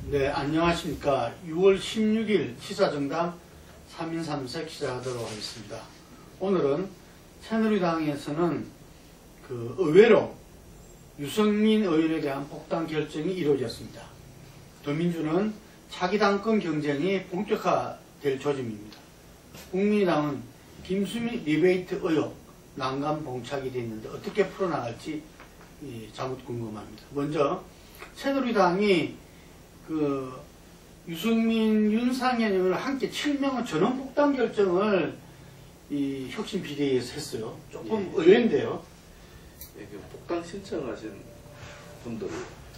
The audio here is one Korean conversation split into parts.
네, 안녕하십니까. 6월 16일 시사정당 3인 3색 시작하도록 하겠습니다. 오늘은 새누리당에서는 의외로 유승민 의원에 대한 복당 결정이 이루어졌습니다. 더민주는 차기 당권 경쟁이 본격화될 조짐입니다. 국민의당은 김수미 리베이트 의혹 난감 봉착이 됐는데 어떻게 풀어나갈지 자못 궁금합니다. 먼저 새누리당이 유승민, 윤상현 의원을 함께 7명의 전원 복당 결정을 혁신 비대위에서 했어요. 조금 의외인데요. 복당 신청하신 분들을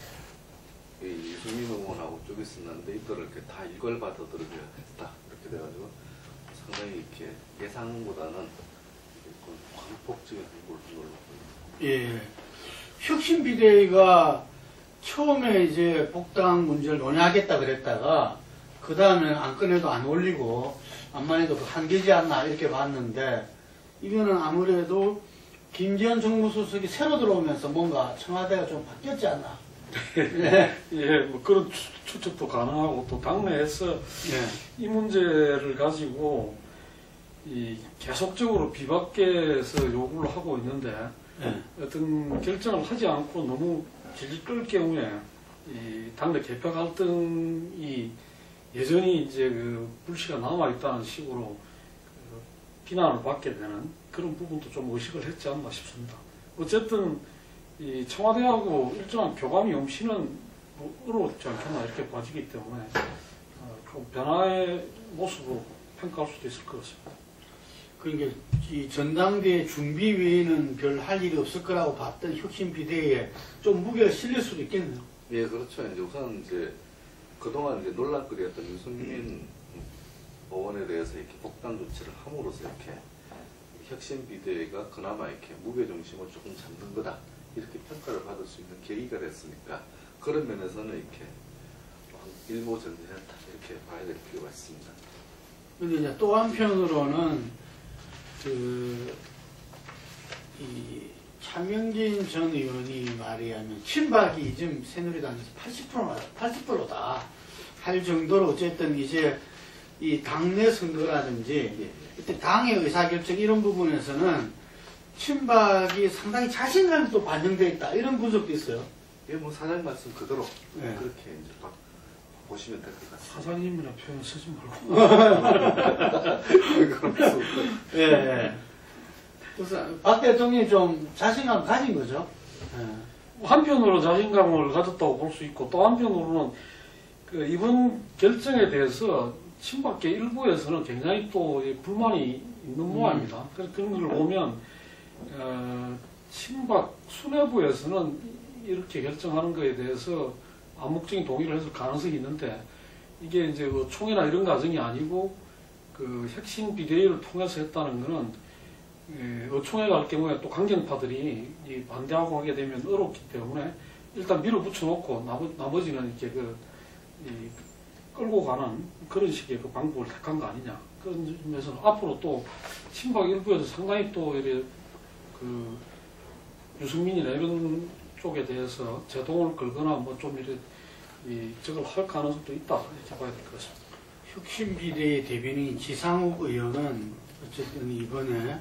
유승민 의원하고 쭉 있었는데 이들을 이렇게 다 이걸 받아들여야 했다 이렇게 돼가지고 상당히 이렇게 예상보다는 광폭적인 행보를 보였고. 예, 혁신 비대위가 처음에 이제 복당 문제를 논의하겠다 그랬다가 그 다음에 안건에도 안 올리고 암만 해도 한계지 않나 이렇게 봤는데 이거는 아무래도 김재현 정무수석이 새로 들어오면서 뭔가 청와대가 좀 바뀌었지 않나. 예, 뭐 그런 추측도 가능하고 또 당내에서 이 문제를 가지고 계속적으로 비박계에서 요구를 하고 있는데 어떤 결정을 하지 않고 너무 질질 끌 경우에 이 당내 개표 갈등이 여전히 이제 불씨가 남아있다는 식으로 비난을 받게 되는 그런 부분도 좀 의식을 했지 않나 싶습니다. 어쨌든 이 청와대하고 일정한 교감이 없이는 어려웠지 않겠나 이렇게 봐지기 때문에 좀 변화의 모습으로 평가할 수도 있을 것 같습니다. 그러니까 이 전당대회 준비 외에는 별 할 일이 없을 거라고 봤던 혁신 비대위에 좀 무게가 실릴 수도 있겠네요. 예, 그렇죠. 이제 우선 이제 그동안 이제 논란거리였던 유승민 의원에 대해서 이렇게 복당 조치를 함으로써 이렇게 혁신 비대위가 그나마 이렇게 무게 중심을 조금 잡는 거다 이렇게 평가를 받을 수 있는 계기가 됐으니까 그런 면에서는 이렇게 일부 전제했다 이렇게 봐야 될 필요가 있습니다. 근데 이제 또 한편으로는 이 차명진 전 의원이 말하자면 친박이 지금 새누리당에서 80%다 할 정도로 어쨌든 이제 이 당내 선거라든지 당의 의사결정 이런 부분에서는 친박이 상당히 자신감이 또 반영되어 있다 이런 분석도 있어요. 예, 뭐 사장 말씀 그대로 그렇게 이제 보시면 될 것 같습니다. 사장님이라 표현 쓰지 말고. 예. 그래서 박 대통령이 좀 자신감 가진 거죠. 예. 한편으로 자신감을 가졌다고 볼 수 있고 또 한편으로는 이번 결정에 대해서 친박계 일부에서는 굉장히 또 불만이 있는 모양입니다. 그래서 그런 걸 보면 친박 수뇌부에서는 이렇게 결정하는 것에 대해서 암묵적인 동의를 했을 가능성이 있는데 이게 이제 총회나 이런 과정이 아니고 혁신 비대위를 통해서 했다는 것은 총회 갈 경우에 또 강경파들이 반대하고 하게 되면 어렵기 때문에 일단 밀어붙여 놓고 나머지는 이렇게 끌고 가는 그런 식의 방법을 택한 거 아니냐. 그런 점에서는 앞으로 또 친박 일부에서 상당히 또 이렇게 유승민이나 이런 쪽에 대해서 제동을 걸거나 뭐 좀 이렇게 저걸 할 가능성도 있다 이렇게 봐야 될 것 같습니다. 혁신 비대위 대변인 지상욱 의원은 어쨌든 이번에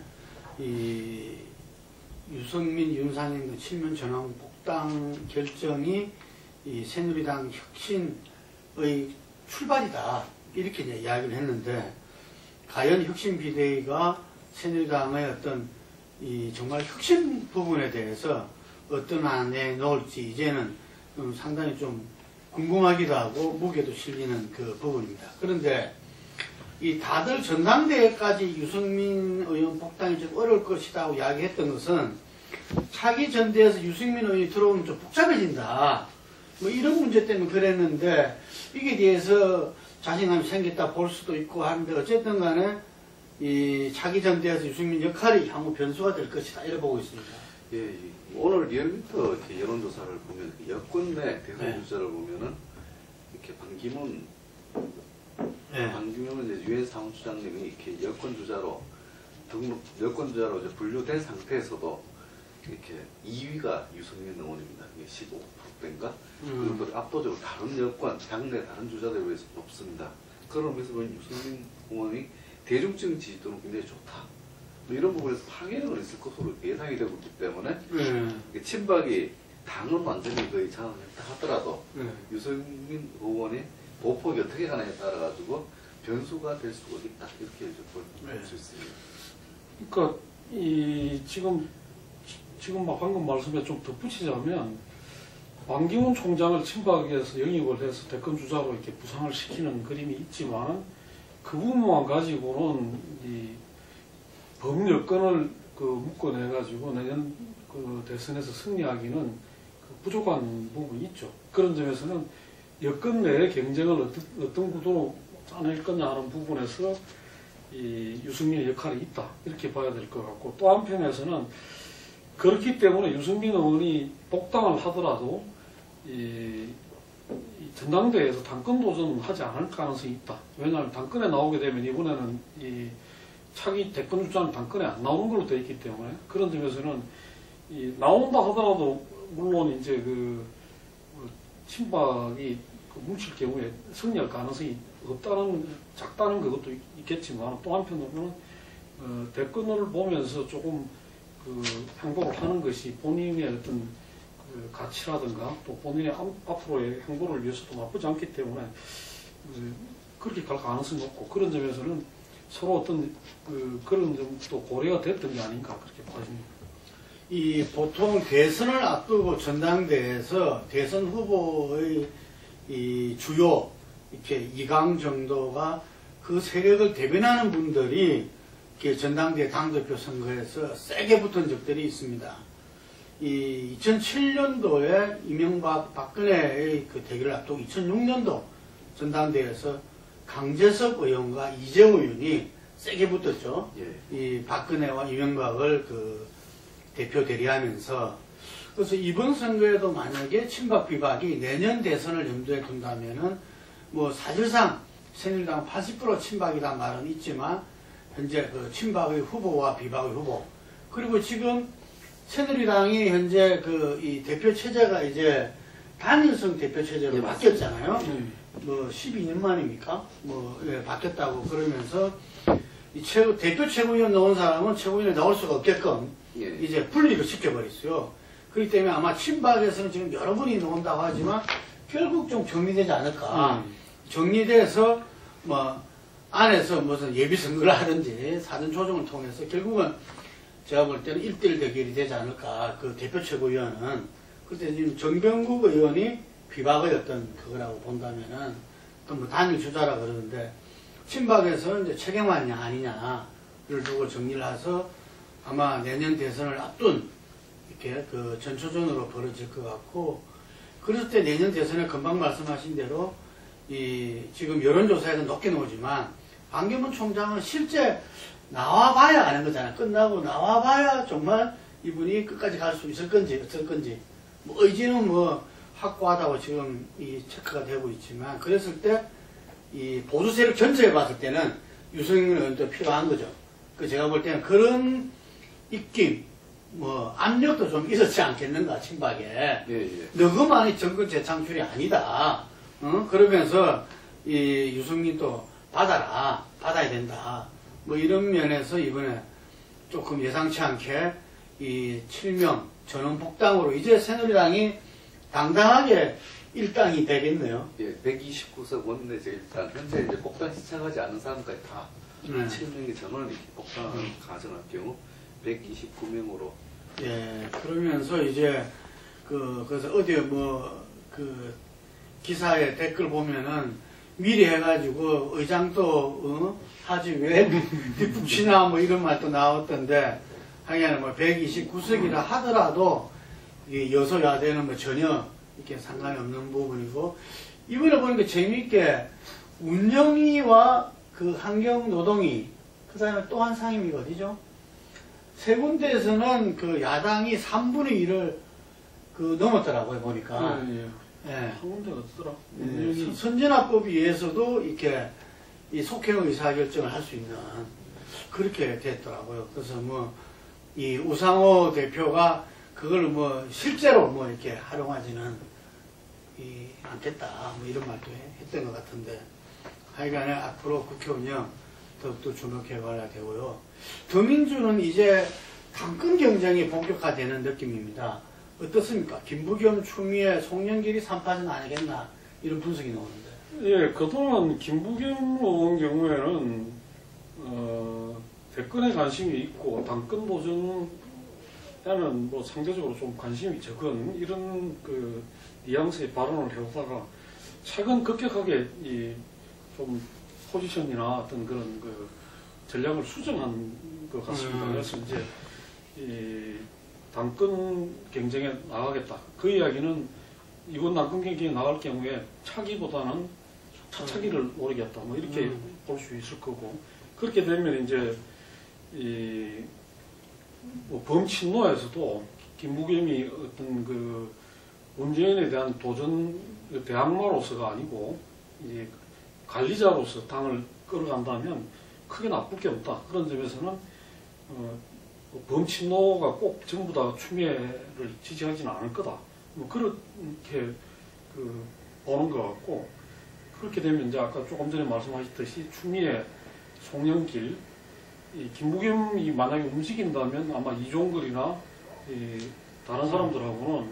유승민, 윤상현 7명 전원 복당 결정이 새누리당 혁신의 출발이다 이렇게 이제 이야기를 했는데 과연 혁신 비대위가 새누리당의 어떤 정말 혁신 부분에 대해서 어떤 안에 넣을지 이제는 상당히 좀 궁금하기도 하고 무게도 실리는 그 부분입니다. 그런데 다들 전당대회까지 유승민 의원 복당이 좀 어려울 것이라고 이야기했던 것은 차기 전대에서 유승민 의원이 들어오면 좀 복잡해진다. 뭐 이런 문제 때문에 그랬는데 이게 대해서 자신감이 생겼다 볼 수도 있고 하는데 어쨌든 간에 차기 전대에서 유승민 역할이 향후 변수가 될 것이다 이렇게 보고 있습니다. 예, 오늘 2월부터 이렇게 여론조사를 보면 여권 내 대선 주자를 보면은 이렇게 반기문 이제 유엔 사무처장님이 이렇게 여권 주자로 이제 분류된 상태에서도 이렇게 2위가 유승민 의원입니다. 이게 15%대인가? 그리고 압도적으로 다른 여권, 당내 다른 주자들에 비해서 높습니다. 그러면서 보면 유승민 의원이 대중적인 지지도는 굉장히 좋다. 뭐 이런 부분에서 파괴력은 있을 것으로 예상이 되고 있기 때문에 친박이 당은 완전히 거의 장악했다 하더라도 유승민 의원이 보폭이 어떻게 가느냐에 따라 가지고 변수가 될 수가 있다. 이렇게 이제 볼 수 있습니다. 그러니까 지금 막 방금 말씀에 좀 덧붙이자면 왕기문 총장을 친박에서 영입을 해서 대권 주자로 이렇게 부상을 시키는 그림이 있지만 그 부분만 가지고는 이 범여권을 묶어내 가지고 내년 대선에서 승리하기는 부족한 부분이 있죠. 그런 점에서는 여권 내의 경쟁을 어떤 구도로 짜낼 거냐 하는 부분에서 이 유승민의 역할이 있다. 이렇게 봐야 될 것 같고, 또 한편에서는 그렇기 때문에 유승민 의원이 복당을 하더라도 이 전당대회에서 당권 도전은 하지 않을 가능성이 있다. 왜냐하면 당권에 나오게 되면 이번에는 이 차기 대권 주자는 당권에 안 나오는 걸로 되어 있기 때문에 그런 점에서는 나온다 하더라도 물론 이제 친박이 뭉칠 경우에 승리할 가능성이 작다는 그것도 있겠지만 또 한편으로는 대권을 보면서 조금 행보를 하는 것이 본인의 어떤 가치라든가 또 본인의 앞으로의 행보를 위해서도 나쁘지 않기 때문에 그렇게 갈 가능성이 높고, 그런 점에서는 서로 어떤 그런 점도 고려가 됐던 게 아닌가 그렇게 봐집니다. 보통 대선을 앞두고 전당대회에서 대선 후보의 주요 이렇게 2강 정도가 그 세력을 대변하는 분들이 이렇게 전당대회 당대표 선거에서 세게 붙은 적들이 있습니다. 2007년도에 이명박 박근혜의 그 대결을 앞두고 2006년도 전당대회에서 강재석 의원과 이재호 의원이 세게 붙었죠. 이 박근혜와 이명박을 대표 대리하면서. 그래서 이번 선거에도 만약에 친박 비박이 내년 대선을 염두에 둔다면은 뭐 사실상 새누리당 80% 친박이다 말은 있지만 현재 친박의 후보와 비박의 후보, 그리고 지금 새누리당이 현재 이 대표 체제가 이제 단일성 대표 체제로 바뀌었잖아요. 뭐 12년 만입니까? 바뀌었다고 그러면서 대표 최고위원 나온 사람은 최고위원에 나올 수가 없게끔 이제 분리를 시켜버렸어요. 그렇기 때문에 아마 친박에서는 지금 여러 분이 나온다고 하지만 결국 좀 정리되지 않을까. 정리돼서 안에서 무슨 예비선거를 하든지 사전 조정을 통해서 결국은 제가 볼 때는 1대1 대결이 되지 않을까. 그 대표 최고위원은. 그때 지금 정병국 의원이 비박의 어떤 그거라고 본다면은 또 단일 주자라 그러는데, 친박에서는 이제 최경환이냐 아니냐를 두고 정리를 해서 아마 내년 대선을 앞둔 이렇게 전초전으로 벌어질 것 같고, 그랬을 때 내년 대선에 금방 말씀하신 대로 지금 여론조사에서 높게 나오지만 반기문 총장은 실제 나와봐야 아는 거잖아요. 끝나고 나와봐야 정말 이분이 끝까지 갈 수 있을 건지 어쩔 건지 의지는 확고하다고 지금 체크가 되고 있지만, 그랬을 때 이 보수 세력 전체에 봤을 때는 유승민 의원도 필요한 거죠. 제가 볼 때는 그런 입김, 압력도 좀 있었지 않겠는가, 친박에. 너그만이 정권 재창출이 아니다. 그러면서 유승민도 받아야 된다. 이런 면에서 이번에 조금 예상치 않게 7명 전원 복당으로 이제 새누리당이 당당하게 1당이 되겠네요. 129석 원내제 일단 현재 이제 복당 신청하지 않은 사람까지 다 7명이 전원을 이렇게 복당을 가정할 경우 129명으로. 그러면서 이제 그래서 어디에 기사에 댓글 보면은 미리 해가지고 의장도 하지 왜 뒷북치나 이런 말도 나왔던데, 하여간 129석이라 하더라도 여소야대는 전혀 이렇게 상관이 없는 부분이고, 이번에 보니까 재미있게 운영위와 환경노동위, 그 다음에 또 한 상임위가 어디죠? 세 군데에서는 야당이 3분의 1을 넘었더라고요, 보니까. 한 군데가 어디더라? 선진화법에 의해서도 이렇게 속행 의사결정을 할 수 있는 그렇게 됐더라고요. 그래서 이 우상호 대표가 그걸 뭐 실제로 뭐 이렇게 활용하지는 않겠다 뭐 이런 말도 했던 것 같은데 하여간에 앞으로 국회 운영 더욱더 주목해봐야 되고요. 더민주는 이제 당권 경쟁이 본격화되는 느낌입니다. 어떻습니까? 김부겸, 추미애, 송영길이 3파전 아니겠나 이런 분석이 나오는데. 예, 그동안 김부겸 의원 경우에는 대권에 관심이 있고 당권 도전에는 뭐 상대적으로 좀 관심이 적은 이런 그 뉘앙스의 발언을 해오다가 최근 급격하게 좀 포지션이나 어떤 그런 그 전략을 수정한 것 같습니다. 그래서 이제 당권 경쟁에 나가겠다. 그 이야기는 이번 당권 경쟁에 나갈 경우에 차기보다는 차차기를 노리겠다. 뭐 이렇게 볼 수 있을 거고 그렇게 되면 이제 뭐 범친노에서도 김부겸이 어떤 그 문재인에 대한 도전 대항마로서가 아니고 이제 관리자로서 당을 끌어간다면 크게 나쁠 게 없다. 그런 점에서는 범친노가 꼭 전부 다 추미애를 지지하지는 않을 거다. 뭐 그렇게 보는 것 같고 그렇게 되면 이제 아까 조금 전에 말씀하셨듯이 추미애, 송영길, 김부겸이 만약에 움직인다면 아마 이종걸이나 다른 사람들하고는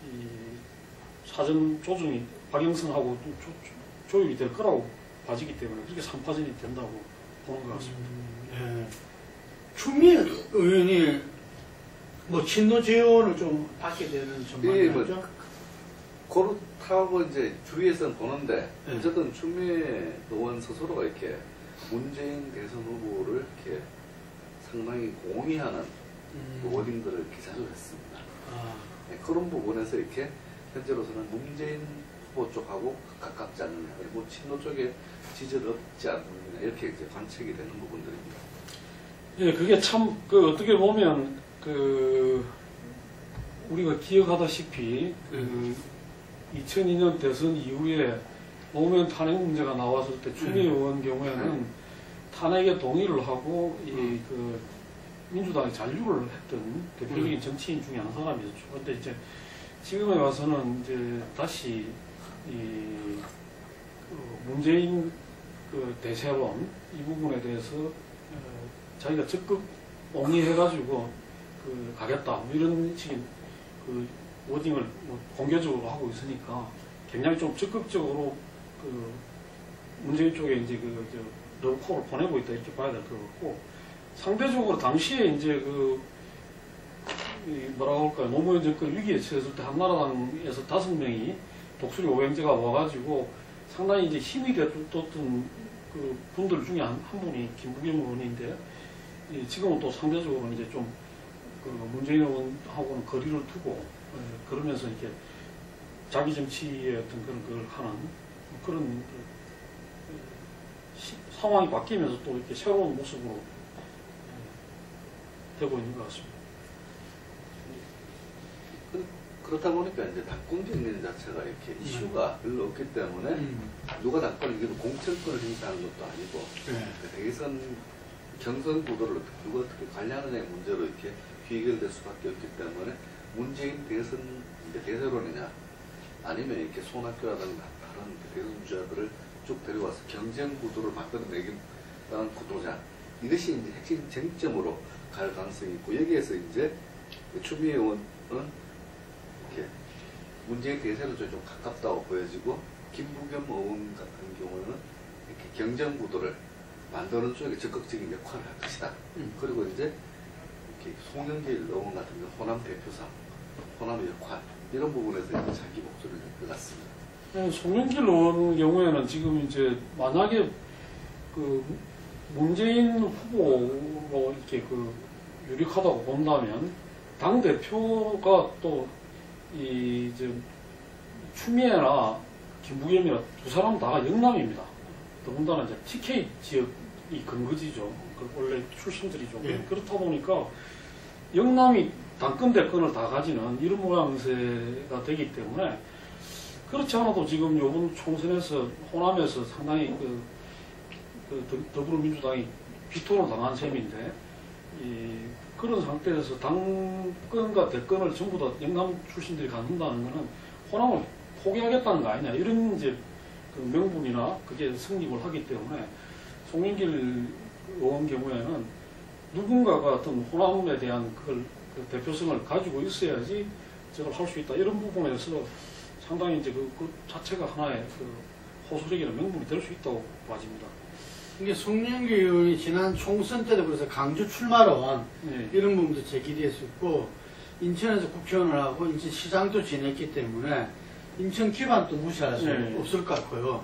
사전 조정이 박영선하고 조율이 될 거라고 봐지기 때문에 그렇게 3파전이 된다고 보는 것 같습니다. 예. 추미애 의원이 뭐 친노 재원을 좀 받게 되는 전망이 있죠? 그렇다고 이제 주위에서는 보는데 네. 어쨌든 추미애 의원 스스로가 이렇게 문재인 대선 후보를 이렇게 상당히 공의하는 워딩들을 이렇게 자주 했습니다. 네, 그런 부분에서 이렇게 현재로서는 문재인 후보 쪽하고 가깝지 않느냐, 그리고 친노 쪽에 지지를 얻지 않느냐 이렇게 이제 관측이 되는 부분들입니다. 예, 그게 참 어떻게 보면 우리가 기억하다시피 2002년 대선 이후에 노무현 탄핵 문제가 나왔을 때 추미애 의원 경우에는 탄핵에 동의를 하고 민주당이 잔류를 했던 대표적인 정치인 중에 한 사람이었죠. 그런데 이제 지금에 와서는 이제 다시 문재인 대세론 이 부분에 대해서 자기가 적극 옹이해가지고 가겠다 뭐 이런 식의 워딩을 공개적으로 하고 있으니까 굉장히 좀 적극적으로 문재인 쪽에 이제 러브콜을 보내고 있다 이렇게 봐야 될 것 같고 상대적으로 당시에 이제 뭐라고 할까요, 노무현 정권 위기에 처했을 때 한나라당에서 5명이 독수리 오행제가 와가지고 상당히 이제 힘이 됐던 분들 중에 한 분이 김부겸 의원인데 지금은 또 상대적으로 이제 좀 문재인 의원하고는 거리를 두고 그러면서 이렇게 자기 정치의 어떤 그걸 하는 그런 상황이 바뀌면서 또 이렇게 새로운 모습으로 되고 있는 것 같습니다. 그렇다 보니까 이제 당권 경쟁 자체가 이렇게 이슈가 별로 없기 때문에 누가 당권을 이기도 공천권을 행사하는 것도 아니고 대선 경선 구도를 누가 어떻게 관리하느냐의 문제로 이렇게 비결될 수밖에 없기 때문에 문재인 대선 대세론이냐 아니면 이렇게 손학규라든가 다른 대선 주자들을 쭉 데려와서 경쟁 구도를 만들어내기는 구도자 이것이 이제 핵심 쟁점으로 갈 가능성이 있고 여기에서 이제 추미애 의원은 이렇게 문재인 대세로 좀 가깝다고 보여지고 김부겸 의원 같은 경우는 이렇게 경쟁 구도를 만드는 쪽에 적극적인 역할을 할 것이다. 그리고 이제 이렇게 송영길 의원 같은 경우 호남 대표상, 호남의 역할 이런 부분에서 이제 자기 목소리를 낼 것 같습니다. 송영길 의원 경우에는 지금 이제 만약에 문재인 후보로 이렇게 유력하다고 본다면 당 대표가 또 이제 추미애나 김부겸이나 두 사람 다가 영남입니다. 더군다나 이제 TK 지역이 근거지죠. 원래 출신들이죠. 예. 그렇다 보니까 영남이 당권 대권을 다 가지는 이런 모양새가 되기 때문에 그렇지 않아도 지금 이번 총선에서 호남에서 상당히 더불어민주당이 비토를 당한 셈인데 그런 상태에서 당권과 대권을 전부 다 영남 출신들이 갖는다는 것은 호남을 포기하겠다는 거 아니냐 이런 이제 그 명분이나 그게 성립을 하기 때문에 송영길 의원 경우에는 누군가가 어떤 호남에 대한 그 대표성을 가지고 있어야지 저걸 할 수 있다 이런 부분에서 상당히 이제 그 자체가 하나의 그 호소력이나 명분이 될 수 있다고 봐집니다. 이게 송영길 의원이 지난 총선 때도 그래서 강주 출마론 네. 이런 부분도 제기됐었고 인천에서 국회의원을 하고 인천시장도 지냈기 때문에 인천 기반도 무시할 수 네. 없을 것 같고요.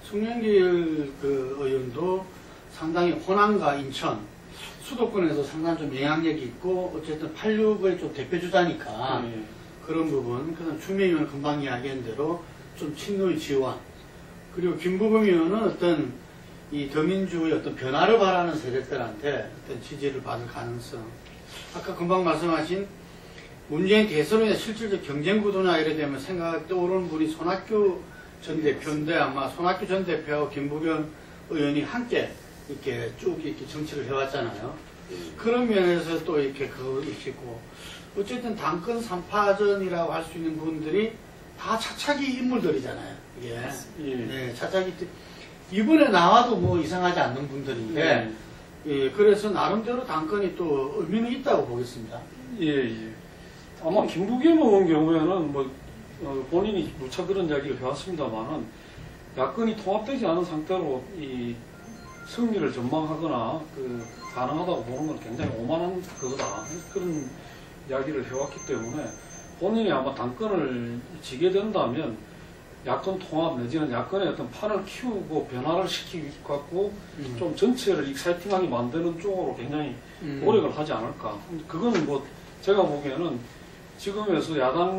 송영길 그 의원도 상당히 호남과 인천 수도권에서 상당히 좀 영향력이 있고 어쨌든 86의 좀 대표주자니까 네. 그런 부분. 그다음 추미애 의원 금방 이야기한 대로 좀 친노의 지원. 그리고 김부겸 의원은 어떤 이 더민주의 어떤 변화를 바라는 세력들한테 어떤 지지를 받을 가능성. 아까 금방 말씀하신 문재인 대선이나 실질적 경쟁 구도나 이래 되면 생각이 떠오르는 분이 손학규 전 대표인데 아마 손학규 전 대표하고 김부겸 의원이 함께 이렇게 쭉 이렇게 정치를 해왔잖아요. 그런 면에서 또 이렇게 그걸 익히고 어쨌든 당권 3파전이라고 할 수 있는 분들이 다 차차기 인물들이잖아요. 이게 예. 네, 차차기 이번에 나와도 뭐 이상하지 않는 분들인데 예, 그래서 나름대로 당권이 또 의미는 있다고 보겠습니다. 예, 예. 아마 김부겸 의원 경우에는 뭐 본인이 누차 그런 이야기를 해왔습니다만은 야권이 통합되지 않은 상태로 이 승리를 전망하거나 그 가능하다고 보는 건 굉장히 오만한 그거다 그런 이야기를 해왔기 때문에 본인이 아마 당권을 지게 된다면 야권 통합 내지는 야권의 어떤 판을 키우고 변화를 시키고 좀 전체를 익사이팅하게 만드는 쪽으로 굉장히 노력을 하지 않을까. 그거는 뭐 제가 보기에는 지금에서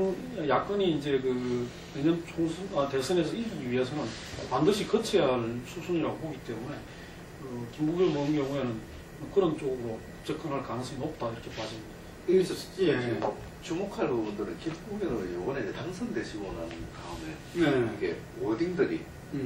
야권이 이제 그 내년 대선에서 이기기 위해서는 반드시 거쳐야 할 수순이라고 보기 때문에 김부겸 의원 경우에는 그런 쪽으로 접근할 가능성이 높다 이렇게 봐집니다. 여기서 예. 주목할 부분들은 김부겸 이번에 당선되시고 난 다음에 네. 이게 워딩들이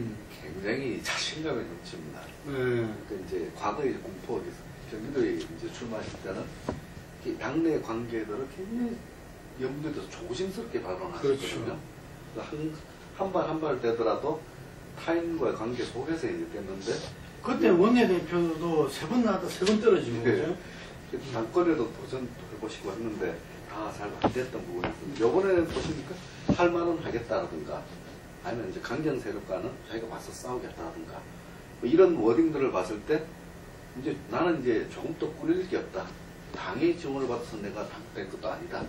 굉장히 자신감이 넘칩니다. 그러니까 이제 과거의 공포, 경기도에 이제 출마하실 때는 이 당내 관계들을 굉장히 염두에 둬서 조심스럽게 발언하셨거든요. 그렇죠. 한 발 한 발 되더라도 타인과의 관계 속에서 이제 됐는데 그때 원내대표도 3번 나왔다 3번 떨어지고 네. 당권에도 도전해보시고 했는데 다 잘 안 됐던 부분이 있습니다. 이번에 보시니까 할 말은 하겠다라든가 아니면 이제 강경 세력과는 자기가 맞서 싸우겠다라든가 뭐 이런 워딩들을 봤을 때 이제 나는 이제 조금 더 꾸릴 게 없다. 당의 지원을 받아서 내가 당된 것도 아니다.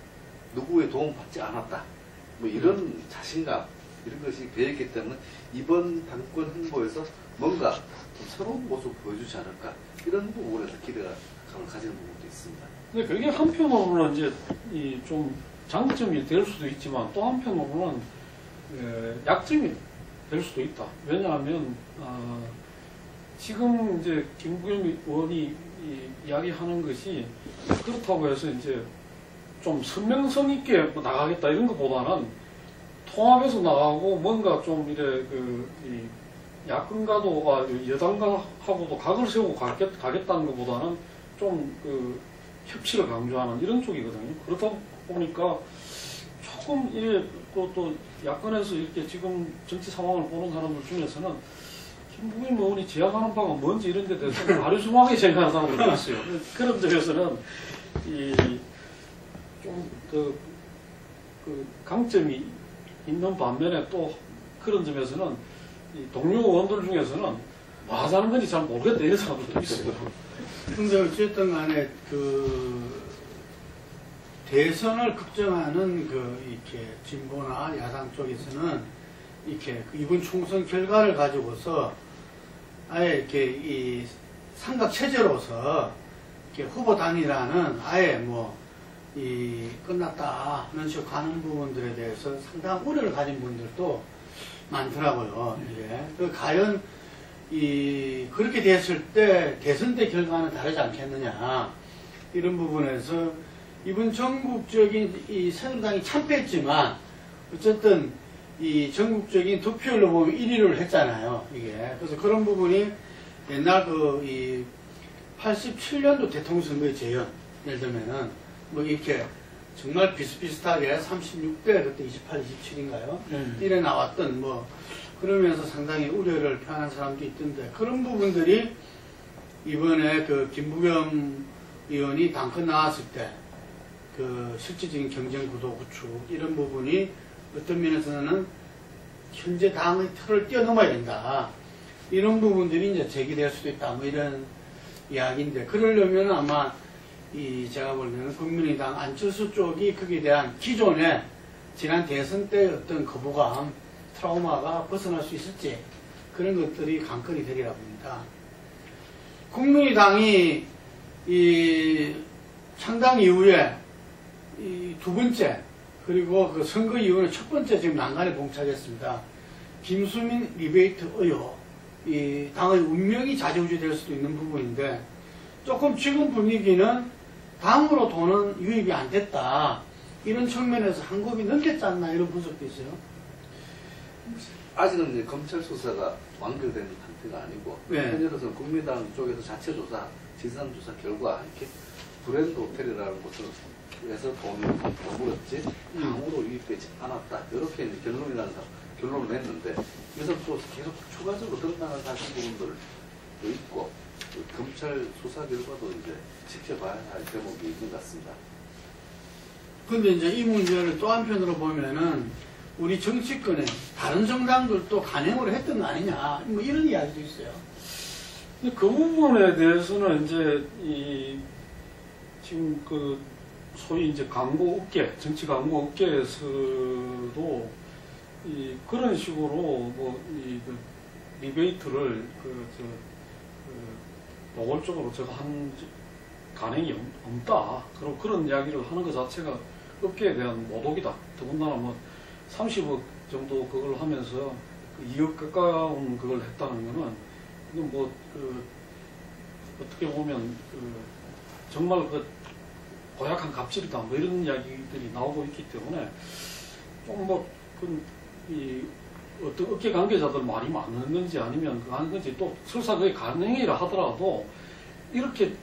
누구의 도움 받지 않았다. 뭐 이런 자신감 이런 것이 배었기 때문에 이번 당권 행보에서 뭔가 좀 새로운 모습을 보여주지 않을까 이런 부분에서 기대가 가지는 부분도 있습니다. 근데 그게 한편으로는 이제 이 좀 장점이 될 수도 있지만 또 한편으로는 약점이 될 수도 있다. 왜냐하면 지금 이제 김부겸 의원이 이야기하는 것이 그렇다고 해서 이제 좀 선명성 있게 나가겠다 이런 것보다는 통합해서 나가고 뭔가 좀 이래 이 야권과도 여당하고도 각을 세우고 가겠다는 것보다는 좀 협치를 강조하는 이런 쪽이거든요. 그렇다 보니까 조금 이래 또 야권에서 이렇게 지금 정치 상황을 보는 사람들 중에서는 김부겸 의원이 지향하는 바가 뭔지 이런 데 대해서 아류중하게 생각하는 사람들이 있어요. 그런 점에서는 좀 강점이 있는 반면에 또 그런 점에서는 이 동료 의원들 중에서는 뭐 하자는 건지 잘 모르겠다 이런 사람들도 있어요. 근데 어쨌든 간에 대선을 걱정하는 이렇게 진보나 야당 쪽에서는 이렇게 이번 총선 결과를 가지고서 아예 이렇게 이 삼각 체제로서 이렇게 후보 단일화는 아예 끝났다 이런 식으로 가는 부분들에 대해서 상당한 우려를 가진 분들도 많더라고요. 이게 과연 그렇게 됐을 때 대선 때 결과는 다르지 않겠느냐 이런 부분에서 이번 전국적인 이 새누리당이 참패했지만 어쨌든 이 전국적인 득표율로 보면 1위를 했잖아요. 이게 그래서 그런 부분이 옛날 87년도 대통령 선거의 재현 예를 들면은 뭐 이렇게 정말 비슷비슷하게 36대 그때 28, 27인가요? 이래 나왔던 뭐 그러면서 상당히 우려를 표현한 사람도 있던데 그런 부분들이 이번에 그 김부겸 의원이 당권 나왔을 때 그 실질적인 경쟁 구도 구축 이런 부분이 어떤 면에서는 현재 당의 틀을 뛰어넘어야 된다. 이런 부분들이 이제 제기될 수도 있다. 뭐 이런 이야기인데 그러려면 아마 제가 볼 때는 국민의당 안철수 쪽이 거기에 대한 기존에 지난 대선 때 어떤 거부감, 트라우마가 벗어날 수 있을지 그런 것들이 관건이 되리라 봅니다. 국민의당이 이 창당 이후에 이 두 번째 그리고 그 선거 이후에 첫 번째 지금 난간에 봉착했습니다. 김수민 리베이트 의혹, 이 당의 운명이 좌지우지될 수도 있는 부분인데 조금 지금 분위기는 당으로 돈은 유입이 안 됐다. 이런 측면에서 한 겁이 넘겼지 않나 이런 분석도 있어요. 아직은 이제 검찰 수사가 완결된 상태가 아니고 네. 현재로서는 국민당 쪽에서 자체 조사, 진상 조사 결과 이렇게 브랜드 호텔이라는 곳에서 돈을 버물었지 당으로 유입되지 않았다. 이렇게 이제 결론을 냈는데 그래서 또 계속 추가적으로 드러나는 사실 부분들도 있고 검찰 수사 결과도 이제 지켜봐야 할 대목이 있는 것 같습니다. 근데 이제 이 문제를 또 한편으로 보면은 우리 정치권에 다른 정당들도 간행을 했던 거 아니냐 뭐 이런 이야기도 있어요. 근데 그 부분에 대해서는 이제 지금 그 소위 이제 광고 업계, 정치 광고 업계에서도 그런 식으로 뭐 그 리베이트를 노골적으로 제가 한 간행이 없다. 그런 이야기를 하는 것 자체가 업계에 대한 모독이다. 더군다나 뭐 30억 정도 그걸 하면서 2억 가까운 그걸 했다는 거는 이건 뭐 어떻게 보면 정말 고약한 갑질이다. 뭐 이런 이야기들이 나오고 있기 때문에 좀 뭐 어떤 업계 관계자들 말이 맞는 건지 아니면 그거 하는 건지 또 설사 그게 가능이라 하더라도 이렇게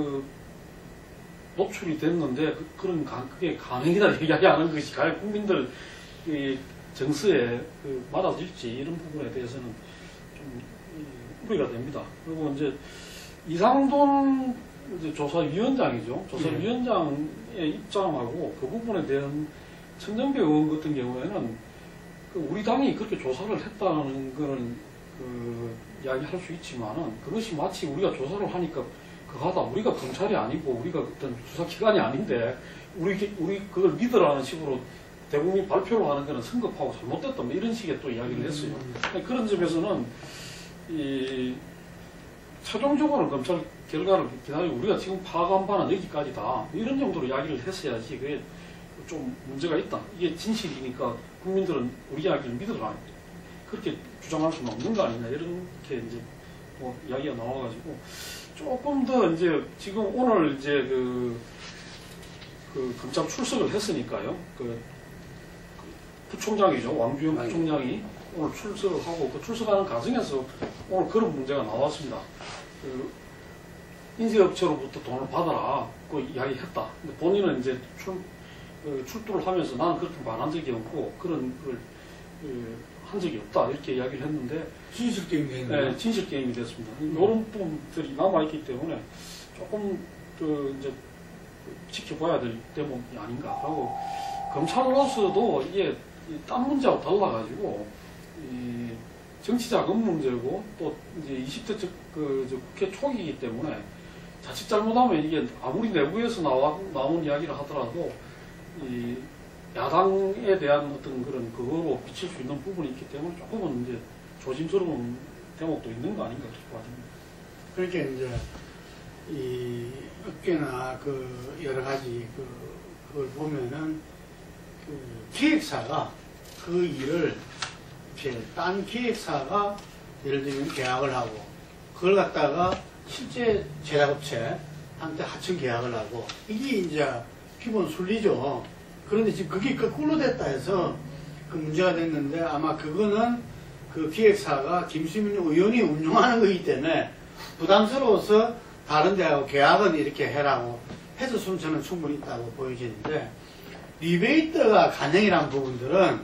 노출이 됐는데 그게 가능이다 이야기하는 것이 과연 국민들 정서에 맞아질지 이런 부분에 대해서는 좀 우려가 됩니다. 그리고 이제 이상돈 이제 조사위원장이죠. 조사위원장의 입장하고 그 부분에 대한 천정배 의원 같은 경우에는 우리 당이 그렇게 조사를 했다는 거는 이야기할 수 있지만은 그것이 마치 우리가 조사를 하니까 그거다 우리가 검찰이 아니고 우리가 어떤 수사기관이 아닌데 우리 그걸 믿으라는 식으로 대국민 발표를 하는 거는 성급하고 잘못됐다 뭐 이런 식의 또 이야기를 했어요. 그런 점에서는 최종적으로는 검찰 결과를 기다리고 우리가 지금 파악한 바는 여기까지다 이런 정도로 이야기를 했어야지 그게 좀 문제가 있다. 이게 진실이니까 국민들은 우리 이야기를 믿으라. 그렇게 주장할 수는 없는 거 아니냐 이렇게 이제 뭐 이야기가 나와가지고 조금 더 이제 지금 오늘 이제 그 검찰 출석을 했으니까요. 부총장이죠. 왕주영 부총장이 오늘 출석을 하고 그 출석하는 과정에서 오늘 그런 문제가 나왔습니다. 인쇄업체로부터 돈을 받아라. 그 이야기했다. 근데 본인은 이제 출두를 하면서 나는 그렇게 말한 적이 없고 그런 걸 한 적이 없다. 이렇게 이야기를 했는데 진실 게임이 됐나요? 네, 진실 게임이 됐습니다. 이런 부분들이 남아있기 때문에 조금 이제 지켜봐야 될 대목이 아닌가 하고 검찰로서도 이게 딴 문제하고 달라가지고 정치자금 문제고 또 이제 20대 국회 초기이기 때문에 자칫 잘못하면 이게 아무리 내부에서 나온 이야기를 하더라도 야당에 대한 어떤 그런 그거로 비칠 수 있는 부분이 있기 때문에 조금은 이제 조심스러운 대목도 있는 거 아닌가 싶어집니다. 그렇게 이제 이 업계나 여러 가지 그걸 보면은 기획사가 그 일을 이렇게 딴 기획사가 예를 들면 계약을 하고 그걸 갖다가 실제 제작업체한테 하청 계약을 하고 이게 이제 기본 순리죠. 그런데 지금 그게 거꾸로 됐다 해서 그 문제가 됐는데 아마 그거는 그 기획사가 김수민 의원이 운영하는 거기 때문에 부담스러워서 다른 데하고 계약은 이렇게 해라고 해줄 수는 저는 충분히 있다고 보여지는데, 리베이트가 가능이란 부분들은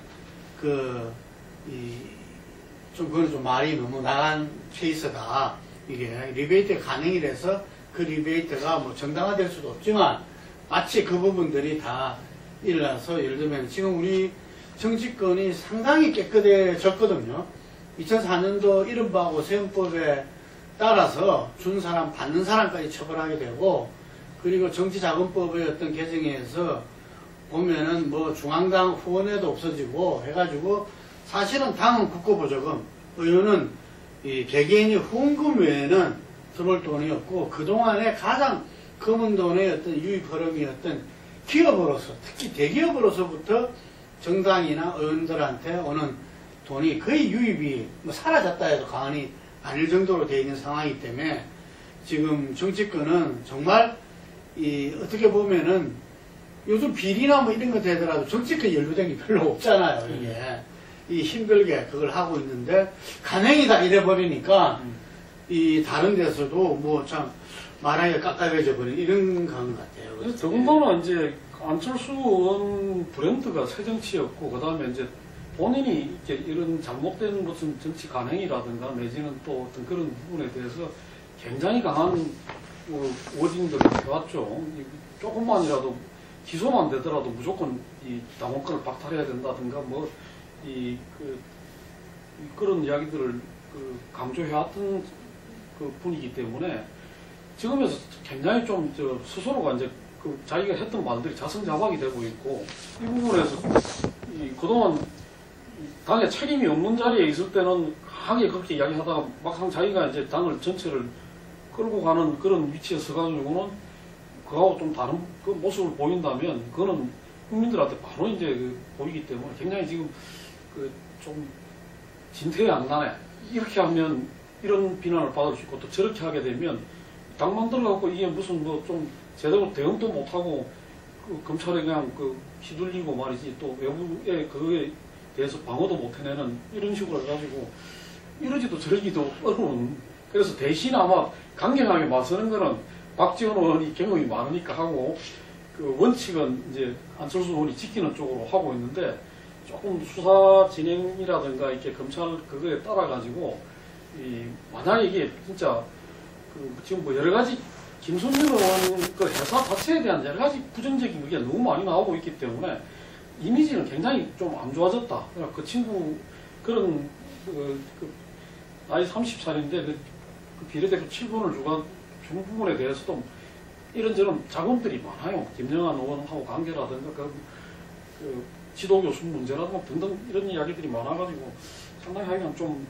그건 좀 말이 너무 나간 케이스다. 이게 리베이트 가능이라서 그 리베이트가 뭐 정당화될 수도 없지만 마치 그 부분들이 다 일어나서, 예를 들면 지금 우리 정치권이 상당히 깨끗해졌거든요. 2004년도 이른바 세금법에 따라서 준 사람 받는 사람까지 처벌하게 되고, 그리고 정치자금법의 어떤 개정에서 보면은 뭐 중앙당 후원회도 없어지고 해가지고, 사실은 당은 국고보조금, 의원은 이 개개인이 후원금 외에는 들어올 돈이 없고, 그동안에 가장 검은 돈의 어떤 유입 흐름이었던 기업으로서, 특히 대기업으로서부터 정당이나 의원들한테 오는 돈이 거의 유입이 뭐 사라졌다 해도 과언이 아닐 정도로 되어 있는 상황이기 때문에, 지금 정치권은 정말 어떻게 보면은 요즘 비리나 뭐 이런 거 되더라도 정치권 연루된 게 별로 없잖아요. 이게 이 힘들게 그걸 하고 있는데 간행이다 이래버리니까 이 다른 데서도 뭐 참 말하기가 깝깝해져 버린 이런 건 같아요. 그래서 더군다나 이제 안철수 의원 브랜드가 새정치였고, 그 다음에 이제 본인이 이렇게 이런 잘못된 무슨 정치 간행이라든가 내지는 또 어떤 그런 부분에 대해서 굉장히 강한 워딩들을 해왔죠. 조금만이라도 기소만 되더라도 무조건 이 당원권을 박탈해야 된다든가 그런 이야기들을 강조해왔던 그 분이기 때문에 지금에서 굉장히 좀 스스로가 이제 자기가 했던 말들이 자성자박이 되고 있고, 이 부분에서 그동안 당에 책임이 없는 자리에 있을 때는 강하게 그렇게 이야기하다가 막상 자기가 이제 당을 전체를 끌고 가는 그런 위치에 서가지고는 그하고 좀 다른 그 모습을 보인다면 그거는 국민들한테 바로 이제 보이기 때문에 굉장히 지금 좀 진퇴에 안 나네. 이렇게 하면 이런 비난을 받을 수 있고, 또 저렇게 하게 되면 당 만들어갖고 이게 무슨 뭐 좀 제대로 대응도 못하고 검찰에 그냥 휘둘리고 말이지, 또 외부에 그거에 대해서 방어도 못 해내는 이런 식으로 해가지고 이러지도 저러기도 어려운. 그래서 대신 아마 강경하게 맞서는 거는 박지원 의원이 경험이 많으니까 하고, 그 원칙은 이제 안철수 의원이 지키는 쪽으로 하고 있는데, 조금 수사 진행이라든가 이렇게 검찰 그거에 따라가지고 만약에 이게 진짜 지금 뭐 여러 가지 김선민 의원 그 회사 자체에 대한 여러 가지 부정적인 게 너무 많이 나오고 있기 때문에 이미지는 굉장히 좀 안 좋아졌다. 그러니까 그 친구 그런 나이 30살인데 그 비례대표 7번을 준 부분에 대해서도 이런저런 자금들이 많아요. 김영환 의원하고 관계라든가 그 지도교수 문제라든가 등등 이런 이야기들이 많아가지고 상당히 하여간 좀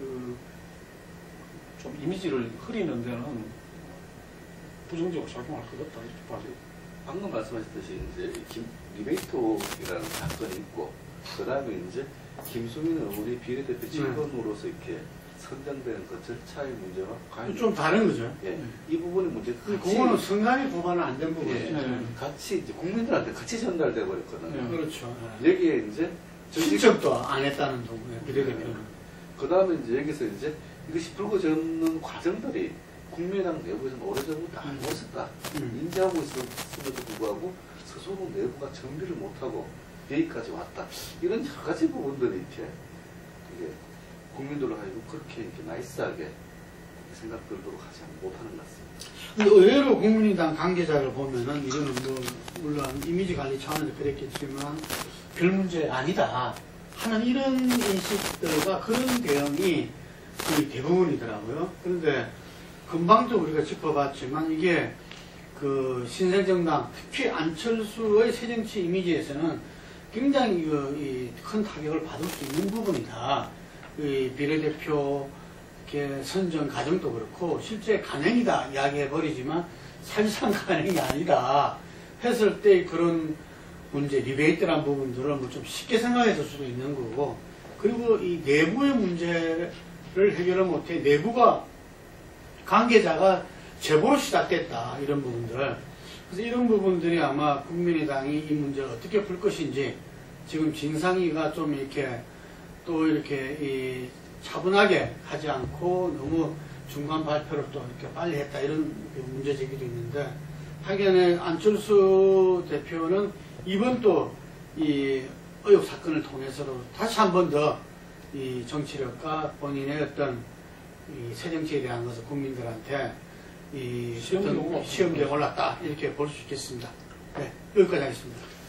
이미지를 흐리는 데는 부정적으로 작용할 것 같다 이렇게 봐요. 방금 말씀하셨듯이 이제 리베이토라는 사건이 있고, 그 다음에 이제 김수민 의원이 비례대표 7번으로서 이렇게 선정되는 그 절차의 문제와 과연 좀 다른 거죠. 예, 이 부분의 문제 그거는 성관이 고발은 안 된 부분이죠. 같이 이제 국민들한테 같이 전달돼 버렸거든요. 그렇죠. 여기에 이제 신청도 안 했다는 부분에 비례대표는. 그 다음에 이제 여기서 이제 이것이 불거졌는 과정들이 국민당 내부에서는 오래전부터 알고 있었다. 인지하고 있었음에도 불구하고 스스로 내부가 정비를 못하고 여기까지 왔다. 이런 여러 가지 부분들이 이렇게 국민들로 하여금 그렇게 이렇게 나이스하게 생각 들도록 하지 못하는 것 같습니다. 근데 의외로 국민의당 관계자를 보면은 이거는 뭐 물론 이미지 관리 차원에서 그랬겠지만 별 문제 아니다 하는 이런 인식들과 그런 대응이 거의 대부분이더라고요. 그런데 금방도 우리가 짚어봤지만 이게 그 신생정당 특히 안철수의 새정치 이미지에서는 굉장히 큰 타격을 받을 수 있는 부분이다. 비례대표 선정 과정도 그렇고 실제 간행이다 이야기해버리지만 사실상 간행이 아니다 했을 때 그런 문제, 리베이트란 부분들을 뭐 좀 쉽게 생각했을 수도 있는 거고, 그리고 이 내부의 문제를 해결을 못해 내부가 관계자가 제보로 시작됐다 이런 부분들. 그래서 이런 부분들이 아마 국민의당이 이 문제를 어떻게 풀 것인지, 지금 진상위가 좀 이렇게 또 이렇게 차분하게 하지 않고 너무 중간 발표를 또 이렇게 빨리 했다 이런 문제 제기도 있는데, 하기에는 안철수 대표는 이번 또 이 의혹 사건을 통해서도 다시 한 번 더 이 정치력과 본인의 어떤 이 새 정치에 대한 것을 국민들한테 이 시험대에 시험대에 올랐다 이렇게 볼 수 있겠습니다. 네, 여기까지 하겠습니다.